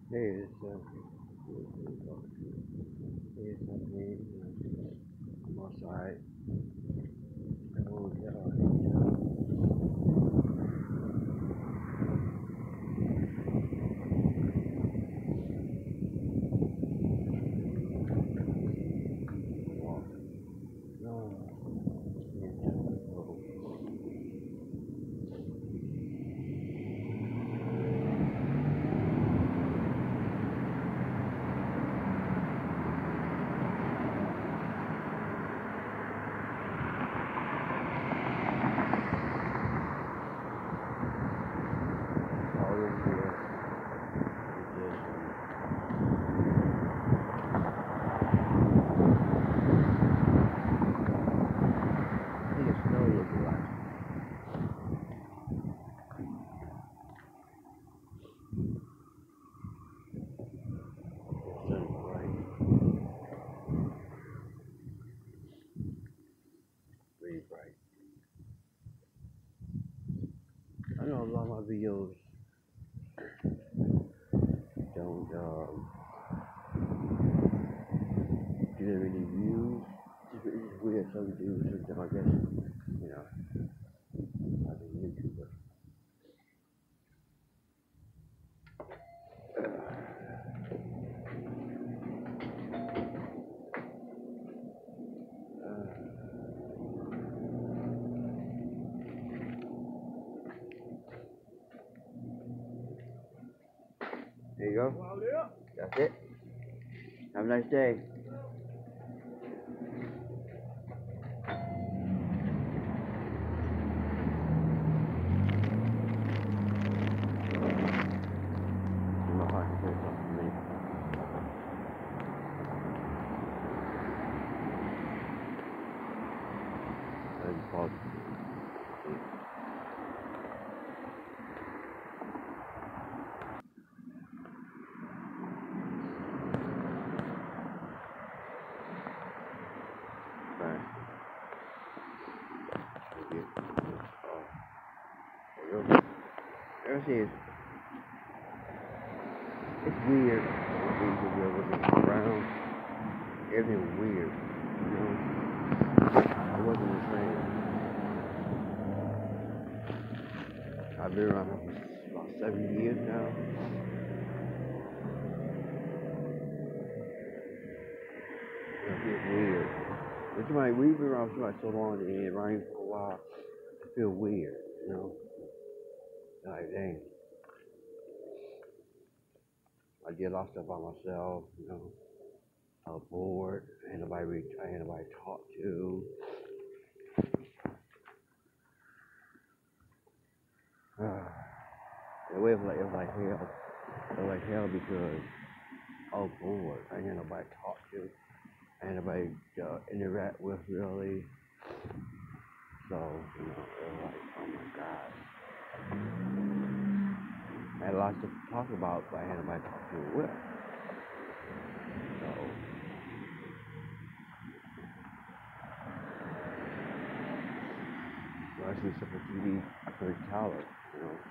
Hey, it's me. I'm outside. Oh, yeah. Walk. No. All over here. I think it's snow looking like. The sun's bright. Really bright. I know a lot of my videos don't get any views. It's weird. Some do, some don't. I guess, you know, as a YouTuber. There you go. That's it. Have a nice day. My heart is something for me. And pause. Right. Thank you. There you go. There she is. It's weird. Looking around. Everything was weird. You know, I wasn't the same. I've been around for about 7 years now. It's weird. It's like we've been around somebody so long and it rained for a while. I feel weird, you know. Like dang, I did a lot of stuff by myself, you know. I was bored. I had nobody to talk to. It was like hell. It was like hell because I was bored. I had nobody to talk to. I had nobody to interact with really. So, you know, it was like, oh my God. I had lots to talk about, but I had nobody to talk to it with. So I see stuff on TV, I couldn't tell it, you know.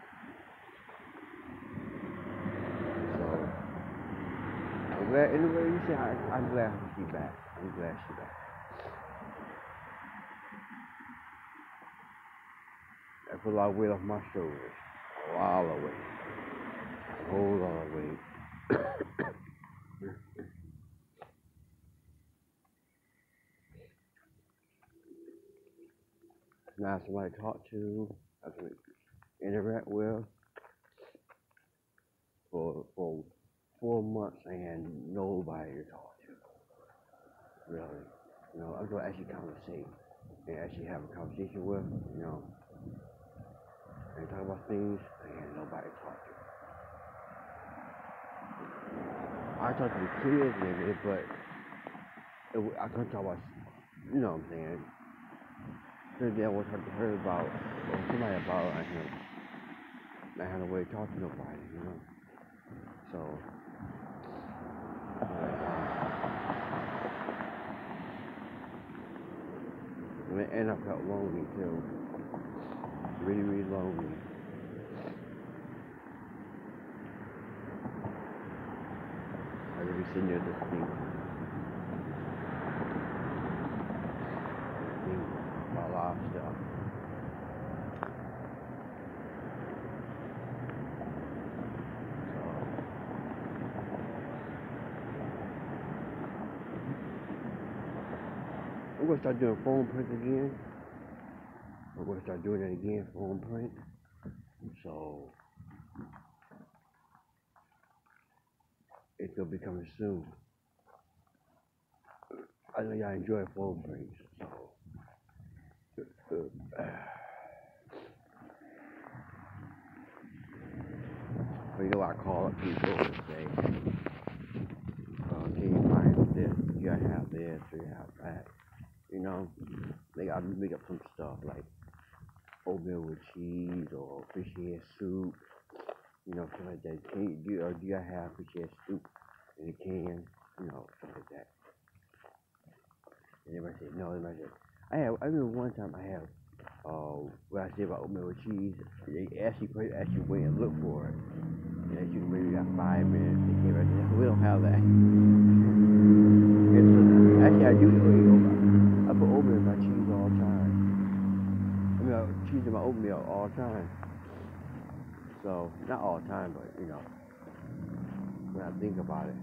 So I'm glad, anyway, you see, I'm glad she's back. I'm glad she's back. I put a lot of weight off my shoulders. A lot of weight. A whole lot of weight. Now somebody to talk to, I can interact with. For 4 months, I had nobody to talk to. Really. You know, I was going to actually conversate and actually have a conversation with, you know, and talk about things I had nobody to talk to. I talk to the kids and it, but I couldn't talk about, you know what I'm saying. The day I was talking to her about, or somebody about, I had no way to talk to nobody, you know. So, and I felt lonely too. Really, really lonely. sitting there just thinking about a lot of stuff. I'm gonna start doing foam prints again. I'm gonna start doing it again, foam print. So it's gonna be coming soon. I know y'all enjoy foam prints, so but you know I call up people and say, can you find this? You gotta have this, or you have that. You know, they gotta make up some stuff like oatmeal with cheese or fish head soup. You know, something like that. Do you have fish head soup in a can? You know, something like that. And everybody said no. Everybody said I remember one time I have what I said about oatmeal with cheese. They actually went and look for it. And you maybe got 5 minutes. They came right there. We don't have that. Actually, I do eat oatmeal. I put oatmeal in my cheese all the time. I mean, cheese in my oatmeal all the time. So, not all the time, but, you know, when I think about it.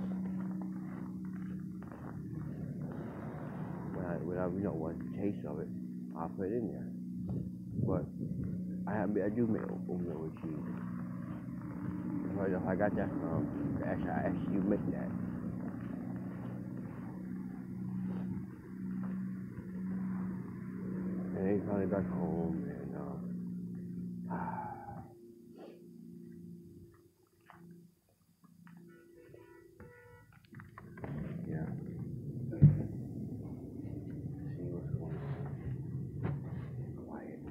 When I you know, want the taste of it, I'll put it in there. But, I do make oatmeal with cheese. So, if I got that from, I actually make that. And then finally back home, and yeah. See what's going on. Quiet.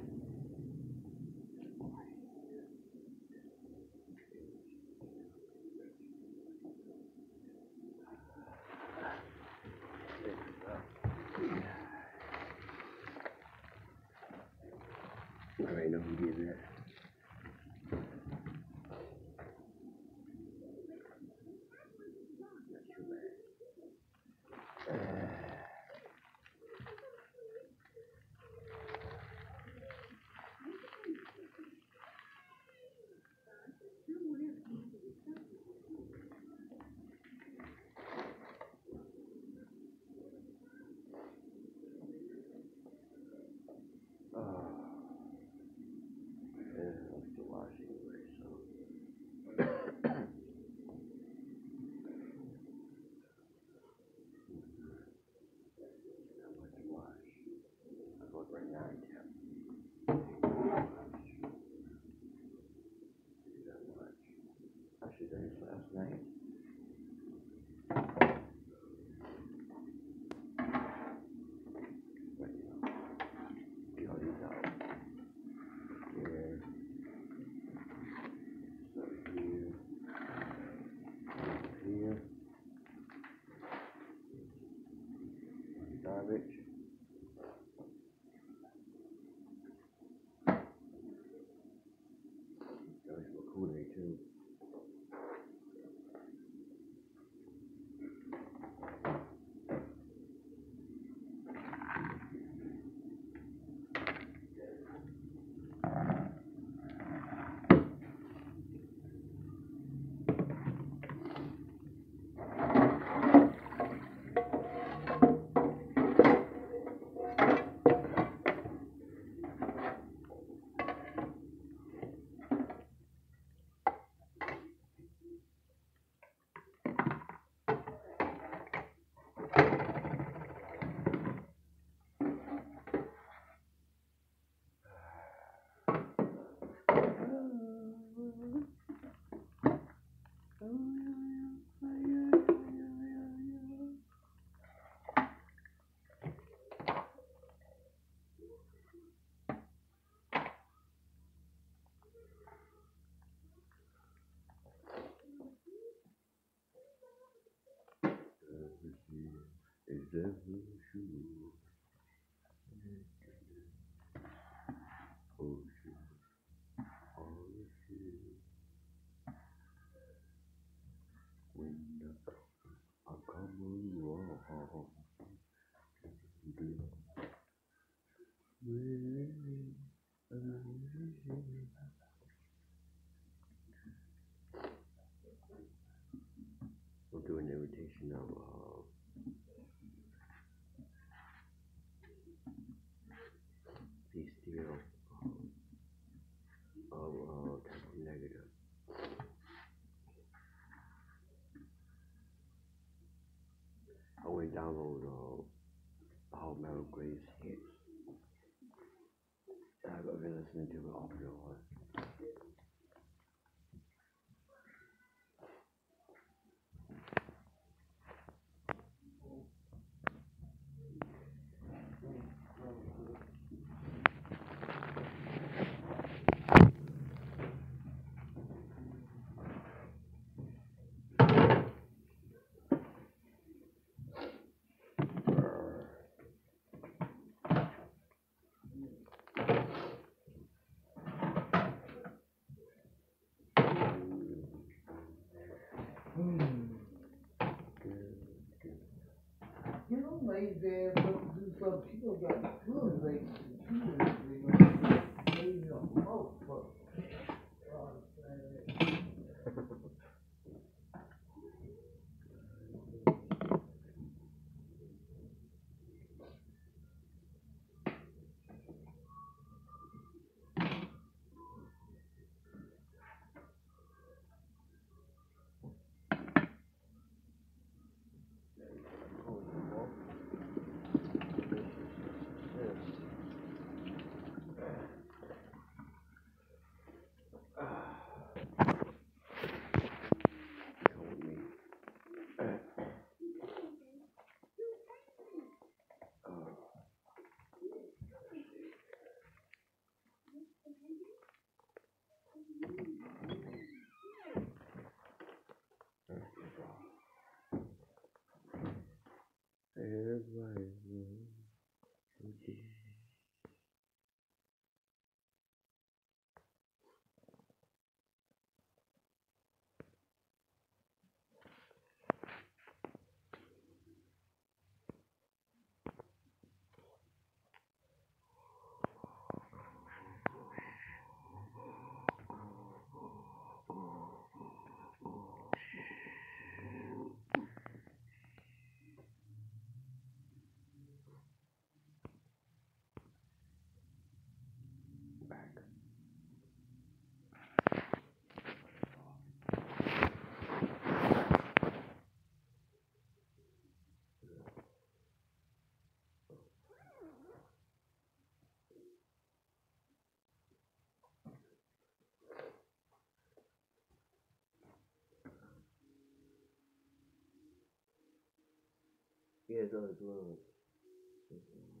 I already know who did that. I'm still watching anyway, so. Not much to watch. I go right now and tap. Not much. I should have done this last night. But, you know, get all these out. Here. Here. Garbage. There's some Kool-Aid too. Is that for sure? Oh shit. Oh shit. When the edition of Be Still of Temple Negative. I went and download all Metal Grace hits. I've been listening to it off and on. You know, lazy ass up to do something. She don't got good lazy. She was lazy on the motherfucker. Yeah, it does.